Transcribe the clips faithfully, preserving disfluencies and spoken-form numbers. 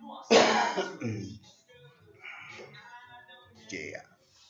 Yeah.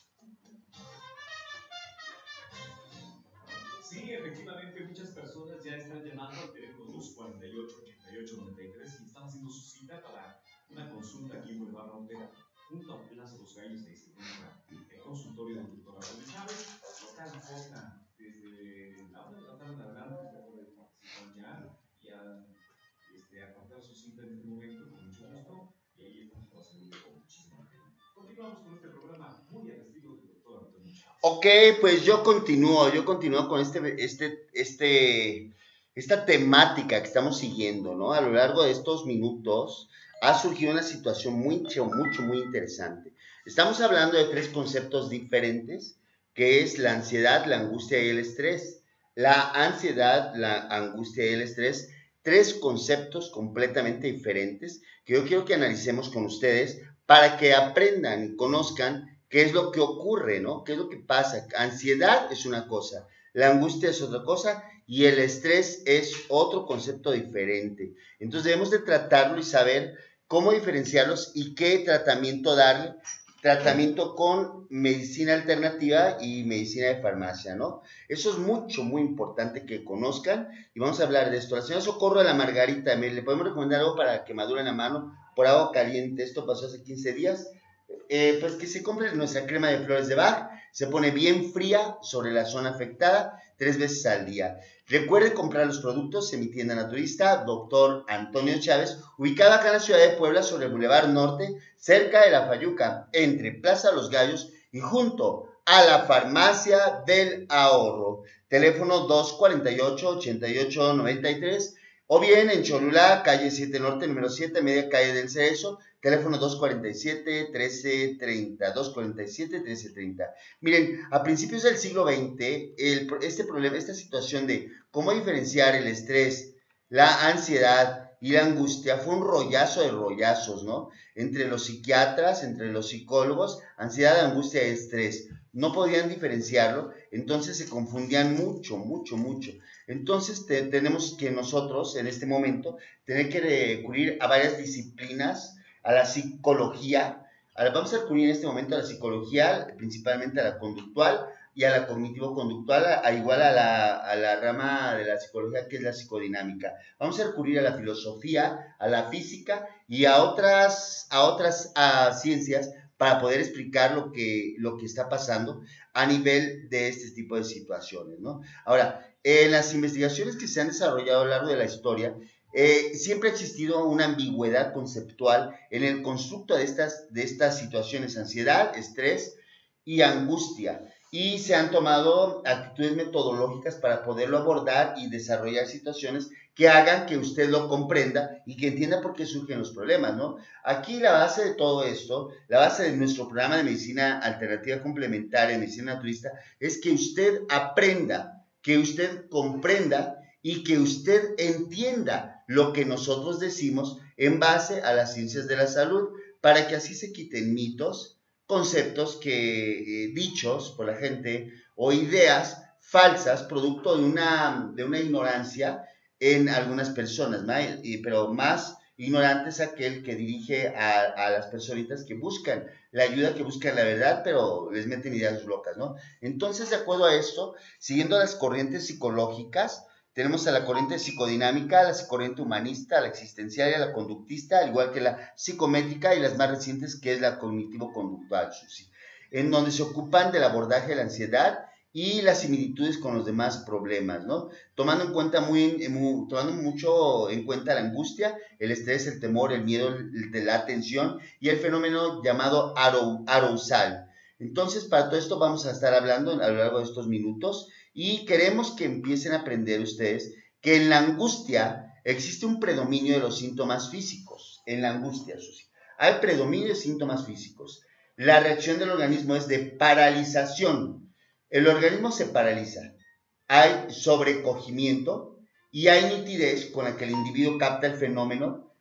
Sí, efectivamente, muchas personas ya están llamando al teléfono dos cuarenta y ocho, ochenta y ocho, noventa y tres y están haciendo su cita para una consulta aquí en Boulevard Norte, junto a Plaza Los Gallos, ahí se encuentra el consultorio del doctor Antonio Chávez, local Foca, desde la una de la tarde en adelante, usted puede participar ya y a, este, apartar su cita en este momento con mucho gusto, y ahí estamos para servirle con muchísima pena. Continuamos con este programa muy al estilo del doctor Antonio Chávez. Ok, pues yo continúo, yo continúo con este, este, este, esta temática que estamos siguiendo, ¿no? A lo largo de estos minutos ha surgido una situación mucho, mucho, muy interesante. Estamos hablando de tres conceptos diferentes, que es la ansiedad, la angustia y el estrés. La ansiedad, la angustia y el estrés, tres conceptos completamente diferentes que yo quiero que analicemos con ustedes para que aprendan y conozcan qué es lo que ocurre, ¿no? ¿Qué es lo que pasa? Ansiedad es una cosa, la angustia es otra cosa y el estrés es otro concepto diferente. Entonces debemos de tratarlo y saber cómo diferenciarlos y qué tratamiento darle. Tratamiento con medicina alternativa y medicina de farmacia, ¿no? Eso es mucho, muy importante que conozcan y vamos a hablar de esto. La señora Socorro de la Margarita, ¿le podemos recomendar algo para quemadura en la mano por agua caliente? Esto pasó hace quince días. Eh, pues que se compre nuestra crema de flores de Bach, se pone bien fría sobre la zona afectada tres veces al día. Recuerde comprar los productos en mi tienda naturista, doctor Antonio Chávez, ubicada acá en la ciudad de Puebla sobre el Boulevard Norte, cerca de la Fayuca, entre Plaza Los Gallos y junto a la Farmacia del Ahorro. Teléfono dos cuarenta y ocho, ochenta y ocho, noventa y tres, o bien en Cholula, calle siete Norte, número siete, media calle del Cerezo, teléfono dos cuarenta y siete, trece treinta, dos cuarenta y siete, trece treinta. Miren, a principios del siglo veinte, el, este problema, esta situación de cómo diferenciar el estrés, la ansiedad y la angustia fue un rollazo de rollazos, ¿no? Entre los psiquiatras, entre los psicólogos, ansiedad, angustia y estrés. No podían diferenciarlo, entonces se confundían mucho, mucho, mucho. Entonces te, tenemos que nosotros, en este momento, tener que recurrir a varias disciplinas, a la psicología, a la, vamos a recurrir en este momento a la psicología, principalmente a la conductual y a la cognitivo-conductual, a, a igual a la, a la rama de la psicología que es la psicodinámica. Vamos a recurrir a la filosofía, a la física y a otras, a otras a ciencias para poder explicar lo que, lo que está pasando a nivel de este tipo de situaciones, ¿no? Ahora, en las investigaciones que se han desarrollado a lo largo de la historia, Eh, siempre ha existido una ambigüedad conceptual en el constructo de estas, de estas situaciones, ansiedad, estrés y angustia, y se han tomado actitudes metodológicas para poderlo abordar y desarrollar situaciones que hagan que usted lo comprenda y que entienda por qué surgen los problemas, ¿no? Aquí la base de todo esto, la base de nuestro programa de medicina alternativa complementaria, medicina naturista, es que usted aprenda, que usted comprenda y que usted entienda lo que nosotros decimos en base a las ciencias de la salud, para que así se quiten mitos, conceptos que, eh, dichos por la gente o ideas falsas, producto de una, de una ignorancia en algunas personas, ¿no? Y, pero más ignorante es aquel que dirige a, a las personitas que buscan la ayuda, que buscan la verdad, pero les meten ideas locas, ¿no? Entonces, de acuerdo a esto, siguiendo las corrientes psicológicas, tenemos a la corriente psicodinámica, la corriente humanista, la existenciaria, la conductista, al igual que la psicométrica y las más recientes, que es la cognitivo-conductual, Susi, en donde se ocupan del abordaje de la ansiedad y las similitudes con los demás problemas, ¿no? Tomando en cuenta muy, muy tomando mucho en cuenta la angustia, el estrés, el temor, el miedo, el, la atención y el fenómeno llamado arousal. Entonces, para todo esto vamos a estar hablando a lo largo de estos minutos. Y queremos que empiecen a aprender ustedes que en la angustia existe un predominio de los síntomas físicos. En la angustia, Susi, hay predominio de síntomas físicos. La reacción del organismo es de paralización. El organismo se paraliza. Hay sobrecogimiento y hay nitidez con la que el individuo capta el fenómeno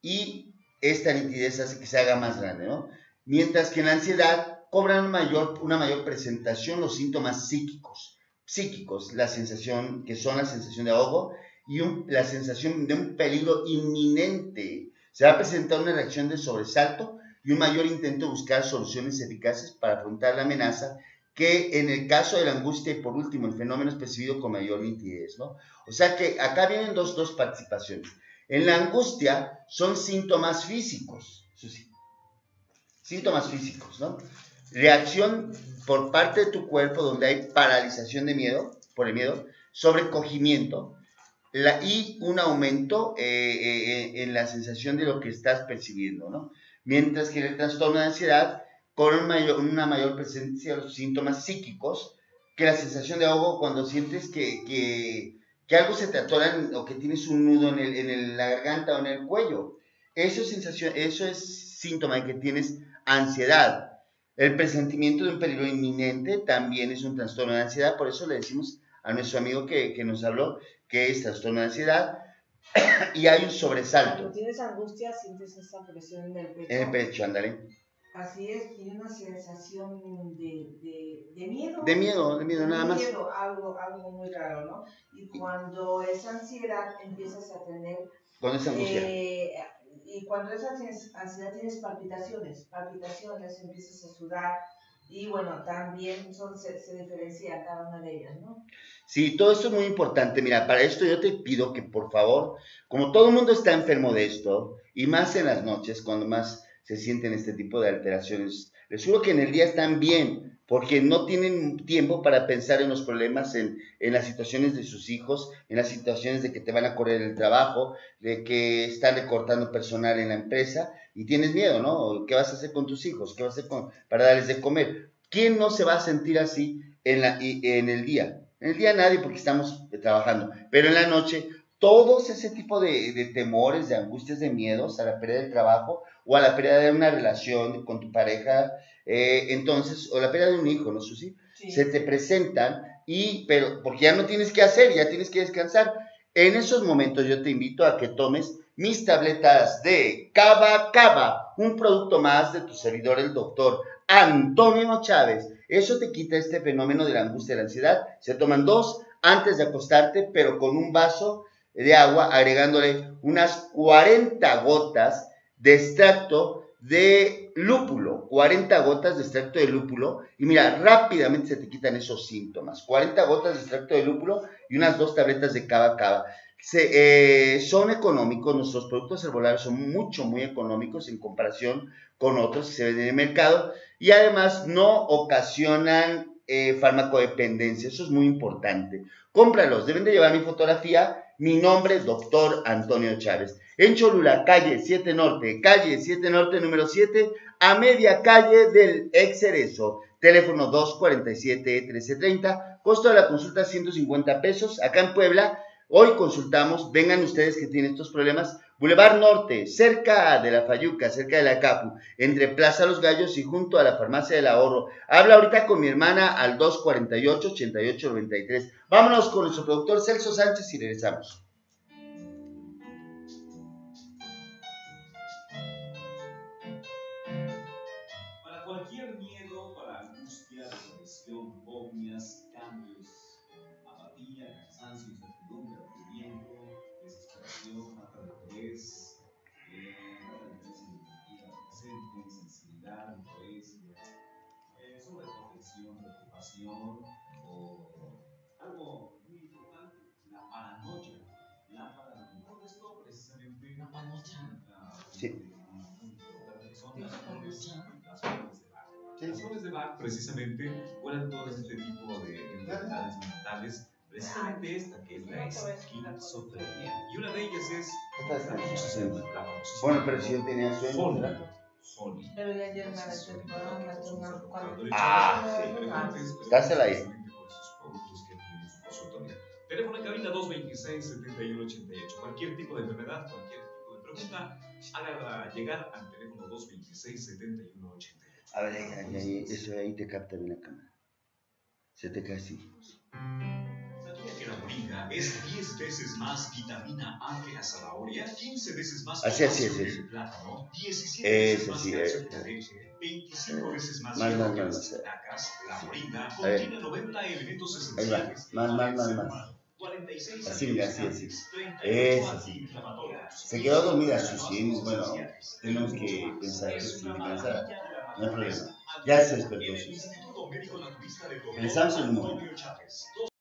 y esta nitidez hace que se haga más grande, ¿no? Mientras que en la ansiedad cobran una mayor, una mayor presentación los síntomas psíquicos. Psíquicos, la sensación, que son la sensación de ahogo y un, la sensación de un peligro inminente. Se va a presentar una reacción de sobresalto y un mayor intento de buscar soluciones eficaces para afrontar la amenaza, que en el caso de la angustia y por último el fenómeno es percibido con mayor nitidez, ¿no? O sea que acá vienen dos, dos participaciones. En la angustia son síntomas físicos, Susi. Síntomas físicos, ¿no? Reacción por parte de tu cuerpo donde hay paralización de miedo, por el miedo, sobrecogimiento la, y un aumento eh, eh, en la sensación de lo que estás percibiendo, ¿no? Mientras que en el trastorno de ansiedad, con un mayor, una mayor presencia de los síntomas psíquicos, que la sensación de ahogo cuando sientes que, que, que algo se te atora o que tienes un nudo en, el, en el, la garganta o en el cuello. Eso es, sensación, eso es síntoma de que tienes ansiedad. El presentimiento de un peligro inminente también es un trastorno de ansiedad, por eso le decimos a nuestro amigo que, que nos habló que es trastorno de ansiedad y hay un sobresalto. Cuando tienes angustia, sientes esa presión en el pecho. En el pecho, ándale. Así es, tiene una sensación de, de, de miedo. De miedo, de miedo, nada más. De miedo, algo, algo muy raro, ¿no? Y cuando esa ansiedad empiezas a tener... Cuando es angustia. Eh, y cuando esa ansiedad tienes palpitaciones, palpitaciones, empiezas a sudar y bueno, también son, se, se diferencia cada una de ellas, ¿no? Sí, todo esto es muy importante. Mira, para esto yo te pido que por favor, como todo el mundo está enfermo de esto, y más en las noches, cuando más se sienten este tipo de alteraciones, les juro que en el día están bien, porque no tienen tiempo para pensar en los problemas, en, en las situaciones de sus hijos, en las situaciones de que te van a correr el trabajo, de que están recortando personal en la empresa, y tienes miedo, ¿no? ¿Qué vas a hacer con tus hijos? ¿Qué vas a hacer con, para darles de comer? ¿Quién no se va a sentir así en, la, en el día? En el día nadie, porque estamos trabajando, pero en la noche todos ese tipo de, de temores, de angustias, de miedos a la pérdida del trabajo o a la pérdida de una relación con tu pareja, eh, entonces, o la pérdida de un hijo, ¿no, Susi? Sí. Se te presentan, y, pero porque ya no tienes que hacer, ya tienes que descansar. En esos momentos yo te invito a que tomes mis tabletas de Cava Cava, un producto más de tu servidor, el doctor Antonio Chávez. Eso te quita este fenómeno de la angustia y la ansiedad. Se toman dos antes de acostarte, pero con un vaso de agua, agregándole unas cuarenta gotas de extracto de lúpulo, cuarenta gotas de extracto de lúpulo, y mira, rápidamente se te quitan esos síntomas. cuarenta gotas de extracto de lúpulo y unas dos tabletas de Cava Cava. Se, eh, son económicos, nuestros productos herbolarios son mucho, muy económicos en comparación con otros que se venden en el mercado, y además no ocasionan eh, farmacodependencia. Eso es muy importante. Cómpralos, deben de llevar mi fotografía, mi nombre, doctor Antonio Chávez. En Cholula, calle siete Norte, calle siete Norte número siete, a media calle del Ex Cerezo. Teléfono dos cuarenta y siete, trece treinta, costo de la consulta ciento cincuenta pesos. Acá en Puebla, hoy consultamos, vengan ustedes que tienen estos problemas, Boulevard Norte, cerca de la Fayuca, cerca de la Capu, entre Plaza Los Gallos y junto a la Farmacia del Ahorro. Habla ahorita con mi hermana al dos cuarenta y ocho, ochenta y ocho noventa y tres. Vámonos con nuestro productor Celso Sánchez y regresamos. Para cualquier miedo, para angustia, depresión, fobias, cambios, apatía, cansancio, incertidumbre, aburrimiento, desesperación, falta de interés, eh, falta de interés en el día presente, sensibilidad, interés, eh, sobreprotección, preocupación o algo muy importante, la paranoia. La paranoia. Todo esto precisamente. La paranoia. Sí. Son las flores, las flores de Bach. Las flores de Bach precisamente curan todo este tipo de enfermedades mentales. Precisamente esta que es la esquizofrenia. Y una de ellas es la paroxismo. Bueno, pero si yo tenía sueño, ¿verdad? Sony. Pero ya ayer me aventé el programa, una- cuando- Ah, sí. Estás al aire. Teléfono en cabina dos veintiséis, setenta y uno ochenta y ocho. Cualquier tipo de enfermedad, cualquier tipo de pregunta, hágala llegar al teléfono dos veintiséis, setenta y uno ochenta y ocho. A ver, ahí, ahí, ahí, eso ahí te capta bien la cámara. Se te cae así. ¿Sabía que la moringa es diez veces más vitamina A que la zanahoria? quince veces más Así, así, potasio así, que así. el plátano, diecisiete Eso veces más sí, calcio eh, que la leche, veinticinco veces más más, hierro más, que más, las más, eh. espinacas. La moringa A ver. contiene noventa elementos Ahí va, esenciales más, para más, el más, ser más. humano. Así, mira, así, así. Eso, sí. Se quedó dormida Susi. Bueno, tenemos que pensar que Susi descansara. No hay problema. Ya se despertó Susi. Regresamos en un momento.